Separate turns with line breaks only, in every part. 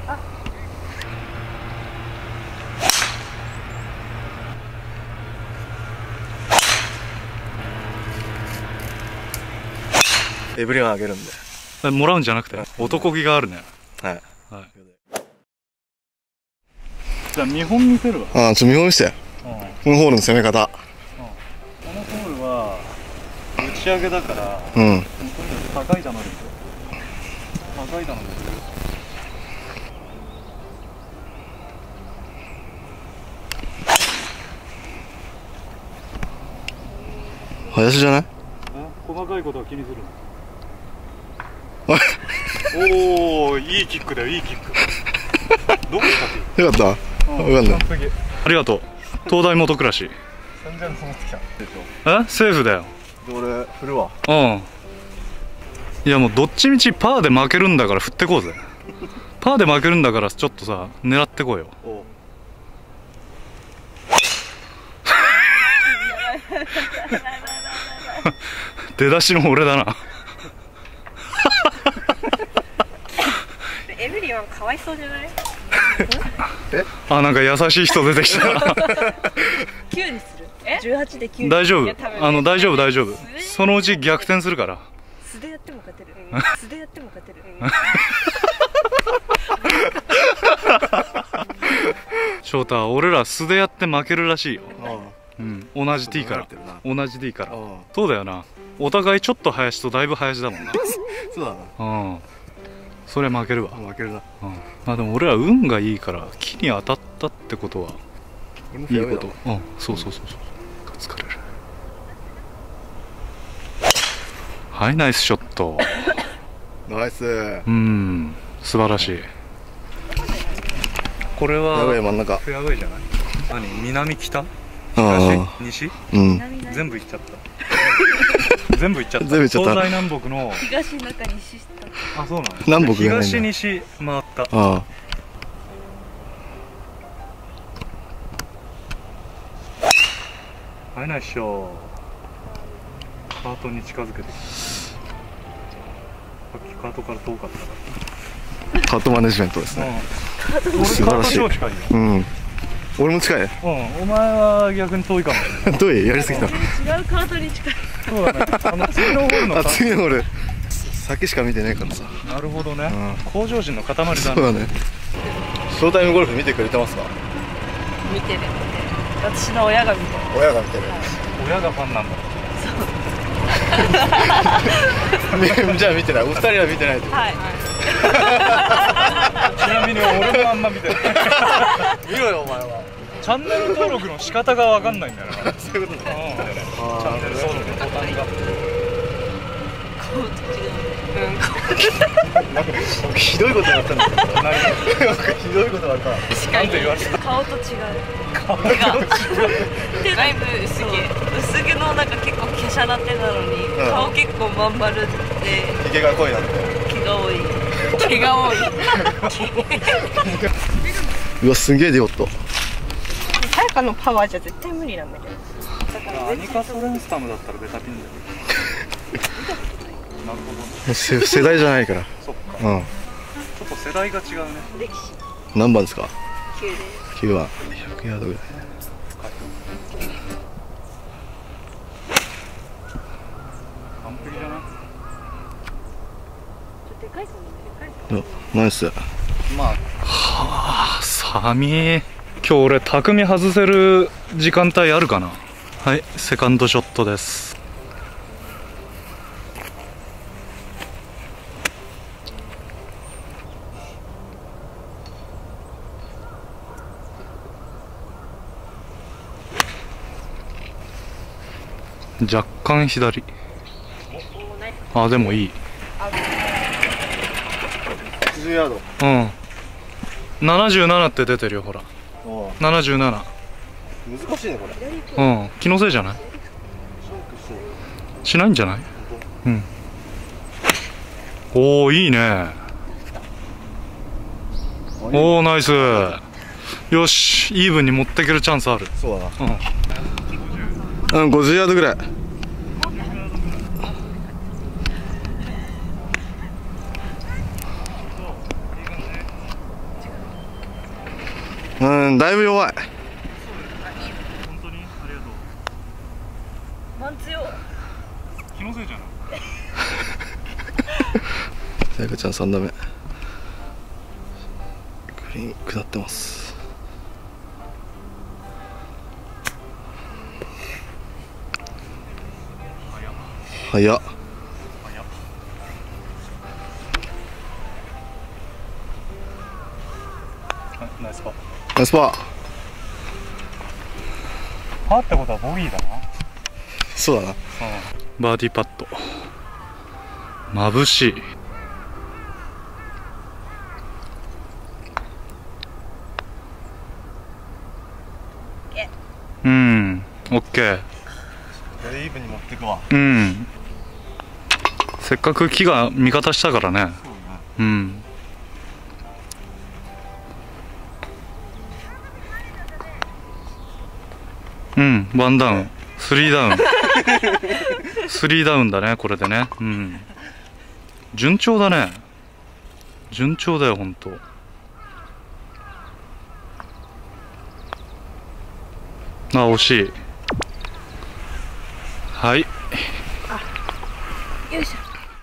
エブリワンあげるんで。
もらうんじゃなくて男気があるね。
はい。
はい。じゃあ見本見せるわ。
ああ、見本見せて。このホールの攻め方。
このホールは打ち上げだから、
うん。
高い球ですよ。高い球ですよ。
林じゃない？
細かいことは気にするな。おお、いいキックだよ、いいキック。どこしたっけ？
よかった。わかんない。
ありがとう。東大元暮らし。
全然持ってきた。
セーフだよ。
俺振るわ。
うん。いやもうどっちみちパーで負けるんだから振ってこうぜ。パーで負けるんだからちょっとさ狙ってこうよ。出だしの俺だな。
エブリワンかわいそうじゃない？
あ、なんか優しい人出てきた。
9にする？18で9。
大丈夫。大丈夫大丈夫。そのうち逆転するから。
素でやっても勝てる。素でやっても勝てる。
翔太、俺ら素でやって負けるらしいよ。うん、同じ T から。同じ D から。そうだよな。お互いちょっと林とだいぶ林だもんな。
そうだな。
うん。それ負けるわ。
負けるな。
うん。まあでも俺ら運がいいから木に当たったってことはいいこと。うん。そうそうそうそう。疲れる。はい、ナイスショット。
ナイス。
うん。素晴らしい。これは。
やばい、真ん中。
フェアウェイじゃない？何？南北？西？
うん。
全部行っちゃった。全部行っちゃった。
全部行っちゃった。
東西南北の
東中西下。
あ、そうなの。
南北
東西回った。ああ。はい、ないっしょ。カートに近づけて。さっきカートから遠かったから。
カートマネジメントですね。素晴らしい。うん。俺も近い。
うん、お前は逆に遠いかもしれない。
遠い、やりすぎた。
違うカートに近い。
そうだね。次のホールの。
次のホール。先しか見てないからさ。
なるほどね。向上心の塊だね。
そうだね。ショータイムゴルフ見てくれてますか？
見てる。私の親が見てる。
親が見てる。
親がファンなんだ。
じゃあ見てない。お二人は見てないってこと？
はい。
ちなみに俺もあんま見てない。
見ろよお前は。
チャンネル登録の仕方がわかんないんだよな。
そういうことね。
チャンネル登録のボタンが。
ひどいことだったんだけど。ひどいことだった。
確かに顔と違う。顔がだいぶ薄毛のなんか結構華奢な手なのに、顔結構まん丸で
ひげが濃いなんて。
毛が多い。毛が多い。
うわ、すげえディオット。
さやかのパワーじゃ絶対無理なんだけど。
アニカソレンスタムだったらベタピンだよ。なるほど。
世代じゃないから。
そっか。
うん。
ちょっと世代が違うね。
歴史。
何番ですか
9です。
9番。100ヤードぐらい。
完璧じゃない？
でかいかもね。
ナイス。
まあ。はあ、寒い。今日俺匠外せる時間帯あるかな。はい、セカンドショットです。若干左。あ、でもいい。
80ヤード。
うん。77って出てるよ、ほら。77。
難しいねこれ。
うん、気のせいじゃない？しないんじゃない？うん。おお、いいね。おお、ナイス。よし、イーブンに持っていけるチャンスある。
そうだな。うん、50ヤードぐらい。 だいぶ弱い。
本当にありがとう。
マンツよ。
気のせいじゃない。
さやかちゃん3打目。グリーン下ってます。早っ。
ナイスパー。
ナイスパー。
パーってことはボギーだな。
そうだな。
バーディーパット。眩しい。うん、オッケー。
これイーブンに持ってくわ。
うん。せっかく木が味方したからね。うん。うん、ワンダウン、スリーダウン。スリーダウンだね、これでね。うん。順調だね。順調だよ、ほんと。あ、惜しい。はい。
よいしょ。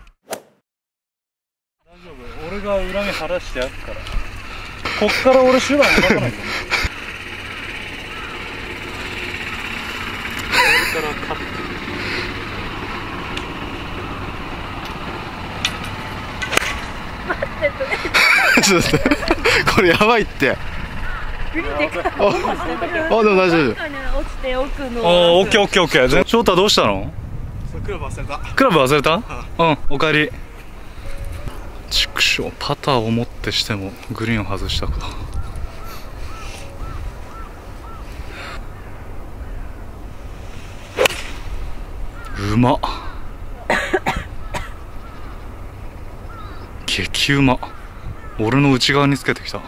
大丈夫、俺が裏目晴らしてやるから。こっから俺手段描かないと思う。これから勝って。
ちょっと待って、これやばいって。
グリーンでかい。
あ、でも大丈夫。
落ちて奥の。
オッケーオッケーオッケー。翔太どうしたの？
クラブ忘れた。
クラブ忘れた？うん、おかえり。畜生、パターを持ってしてもグリーンを外したか。うまっ。激うま。俺の内側につけてきた。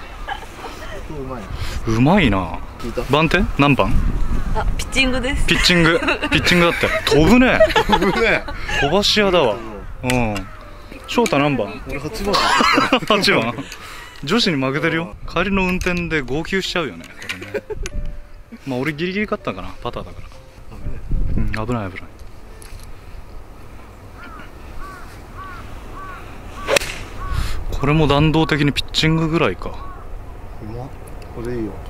うまいな。番手何番？
あ、ピッチングです。
ピッチングだって飛ぶね。
飛ぶね。
飛ばし屋だわ。うん。翔太何番？
俺8番。
8番。女子に負けてるよ。帰りの運転で号泣しちゃうよね、これね。まあ俺ギリギリ勝ったかな、パターだから。うん、危ない危ない。これも弾道的にピッチングぐらいか。
これいいよ。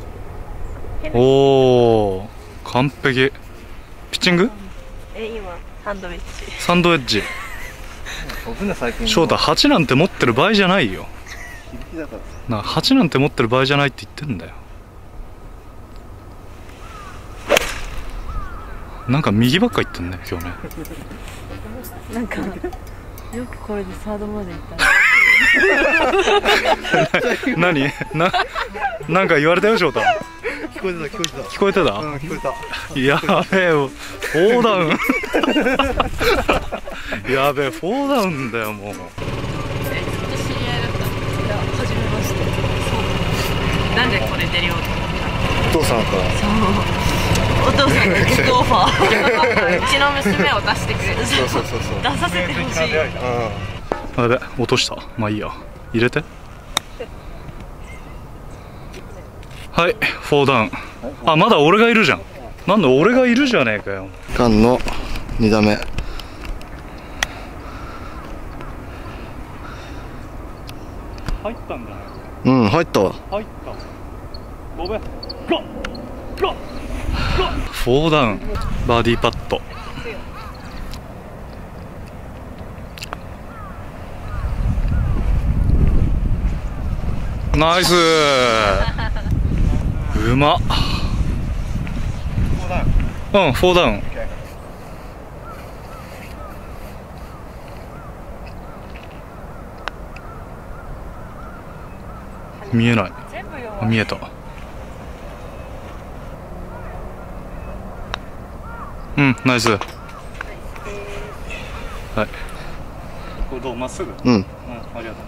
おお、完璧。ピッチング？
今サンドウェッジ。
サンドウェッジ。翔太8なんて持ってる場合じゃないよ。な、8なんて持ってる場合じゃないって言ってんだよ。なんか右ばっか行ってんね今日ね。
なんかよくこれでサードまで行った。
何？なんか言われたよ翔太。
聞こえてた。
聞こえてた？
うん、聞こえた。
やべえ、4ダウン。やべえ、4ダウンだよもう。
ずっと知り合いだった。いや、初めまして。そう。なんでこれ出るようと思った？
お父さんから。
そう。お父さんのビッグオファー。うちの娘を出してくれる。
そう。
出させてほしい。
やべ、落とした。まあいいや。入れて。はい、4ダウン。あ、まだ俺がいるじゃん。なんだ、俺がいるじゃねえかよ。
カンの2打目。
入ったんだね。
うん、入ったわ。
入った。ごめん。4ダウン。バーディーパット。ナイスー。うまっ。うん、4ダウン。見えない。見えた。うん、ナイス。はい。これどう？まっすぐ？
うん。
うん、ありがとう。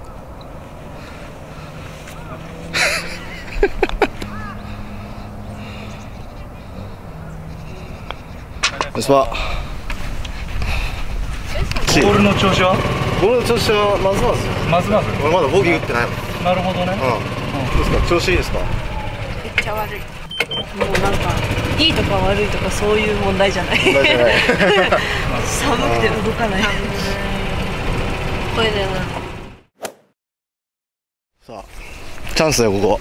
ナイスパー。
ボールの調子は？
ボールの調子はまずまず。
まずまず。
俺まだボギー打ってないもん。
なるほどね。
どうですか、調子いいですか？
めっちゃ悪い。もうなんかいいとか悪いとかそういう問題じゃない。寒くて動かない。これでな。
さあチャンスだよここ。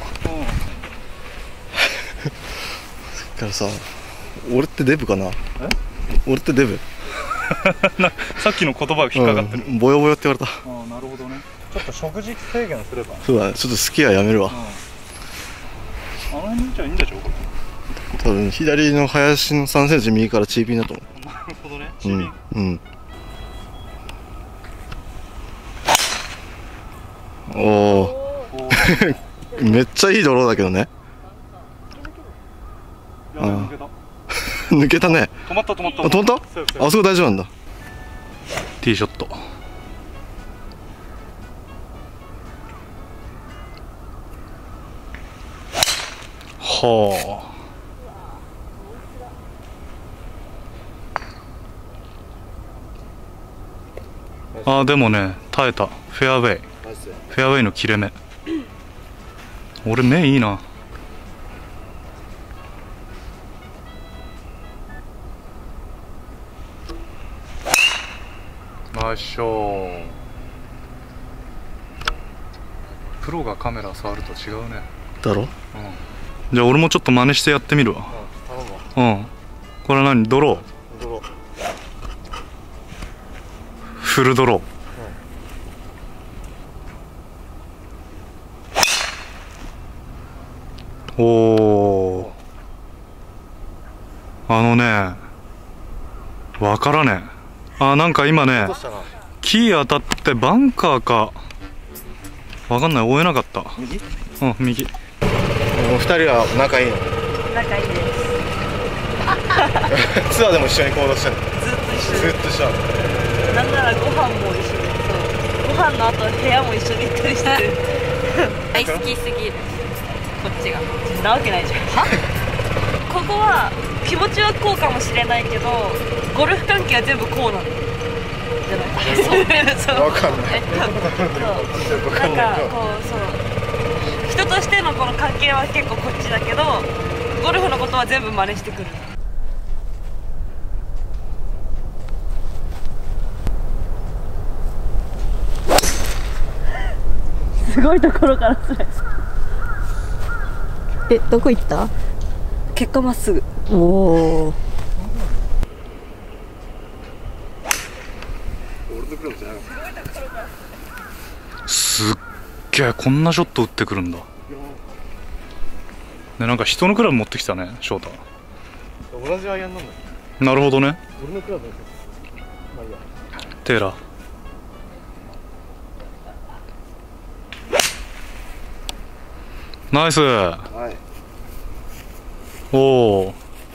そっからさ、俺ってデブかな？俺ってデブ？
さっきの言葉が引っかかってる。
ボヨボヨって言われた。
ああ、なるほどね。ちょっと食事制限すれば。
そうだね、ちょっと好きはやめるわ。
あの辺にいちゃいいんでしょこれ。
多分左の林の3センチ右からチーピンだと思
なるほどね。
う。うんおおめっちゃいいドローだけどね。
抜けた。
抜けたね。
止まった止まった。
あ、止まった？あそこ大丈夫なんだ。
ティーショット。はあ。あ、でもね、耐えた。フェアウェイ。フェアウェイの切れ目。俺目いいな。ナイスショー。プロがカメラ触ると違うね。
だろ？
じゃあ俺もちょっと真似してやってみるわ。
頼むわ。
これは何？ドロー？
ドロー。
フルドロー。おー。あのね、わからねえ。あ、なんか今ね、木当たってバンカーかわかんない。追えなかった。
右？
うん、右。
もう2人は仲いいの？
仲いいです。
ツアーでも一緒に行動してるの？
ずっと一緒
ずっと一緒なの？
なんならご飯も一緒で、そうご飯の後部屋も一緒に行ったりしてる。大好きすぎる。こっちがなわけないじゃん。ここは気持ちはこうかもしれないけど、ゴルフ関係は全部こうなのじゃない？そう
わかんない。
そうなんかこう、そう人としてのこの関係は結構こっちだけど、ゴルフのことは全部真似してくる。すごいところからスライス。どこ行った？結果まっすぐ。おお。
すっげえ、こんなショット打ってくるんだ。で、なんか人のクラブ持ってきたね、翔太。
同じアイアンなんだよ。
なるほどね。
俺のクラブだけど。まあいいや。
テーラー。ナイス。
はい。
おお。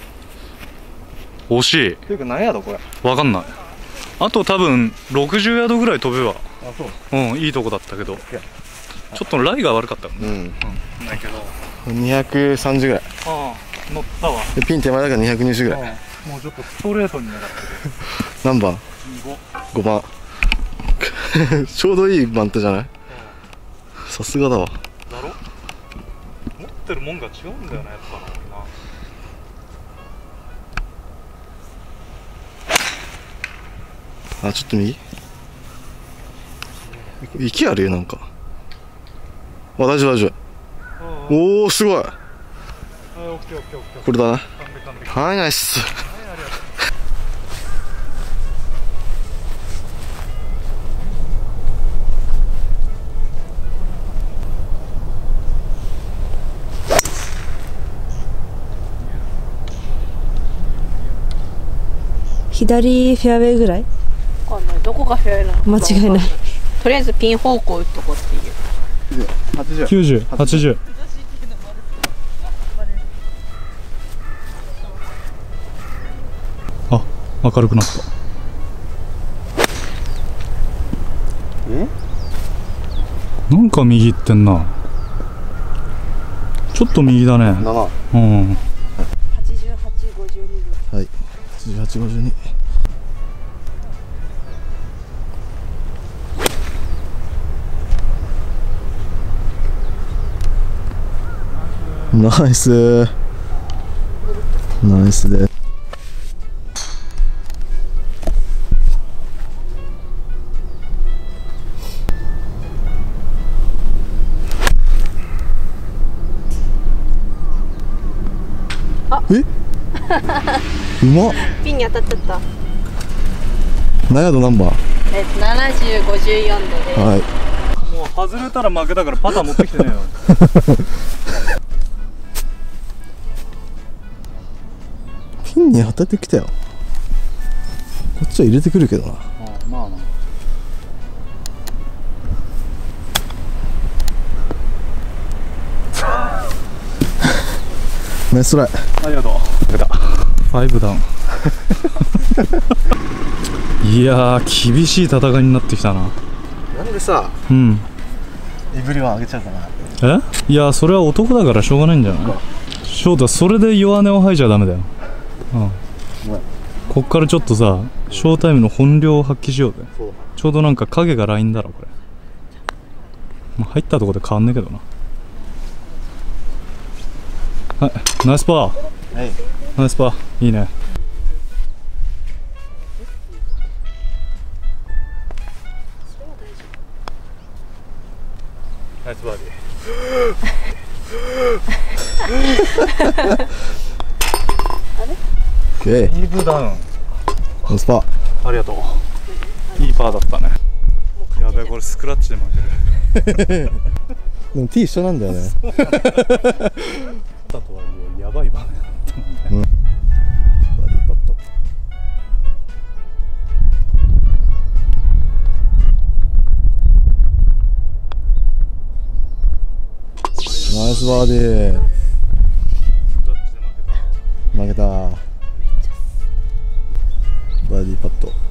惜しい。
っていうか何やだこれ。
わかんない。あと多分60ヤードぐらい飛べば、
あ、そう。
うん、いいとこだったけど、ちょっとライが悪かったもんね。
うん。
だけど、
230ぐらい。
ああ、乗ったわ。
でピン手前だから220ぐらい。
もうちょっとストレートに狙ってる。
何番？5番。ちょうどいいバントじゃない？さすがだわ。
だろ？持ってるもんが違うんだよね、やっぱな。
あ、ちょっと右？息あるよなんか。あ、大丈夫大丈夫。おお、すごい。これだな。はい、ナイス。
左フェアウェイぐらい？
わかんない。どこがフェアウェイなの？
間違いない。
とりあえずピン方向打っとこうっていう。
90、80。あ、明るくなった。なんか右行ってんな。ちょっと右だね。
7。
うん。
88、52。
はい。88、52。 ナイスナイスです。えうまっ。
ピンに当たっちゃった。
何ヤード何番？
70、54度で。
はい。
もう外れたら負けだからパター持ってきてねえよ。
ピンに当たってきたよ。こっちは入れてくるけどな。
まあな。
ナイストライ。
ありがとう。負けた。5ダウン。いやー、厳しい戦いになってきたな。
なんでさ、
うん。
エブリワン上げちゃうかな。
いや、それは男だからしょうがないんじゃない？翔太、それで弱音を吐いちゃダメだよ。うん。こっからちょっとさ、ショータイムの本領を発揮しようぜ。ちょうどなんか影がラインだろ、これ。まあ、入ったとこで変わんねえけどな。はい、ナイスパー。
はい。
ナイスパー。いいね。ナイスバーディー。
オッケー。
5ダウン。
ナイスパー。
ありがとう。いいパーだったね。やべえ、これスクラッチで負ける。
でも T 一緒なんだよね。
だとはいえ、やばい場面だったもんね。
うん。バーディーパット。ナイスバーディー。負けた。バーディーパット。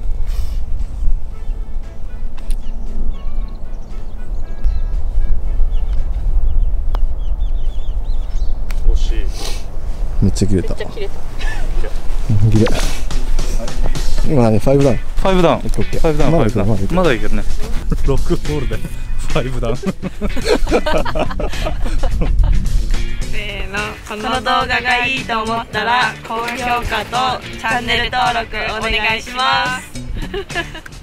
惜しい。
めっちゃ切れた。
めっちゃ切れた。
切れ。今何？5ダウン。
5ダウン。5ダウン。5ダウン。まだいけるね。6ホールで5ダウン。
せーの、この動画がいいと思ったら高評価とチャンネル登録お願いします。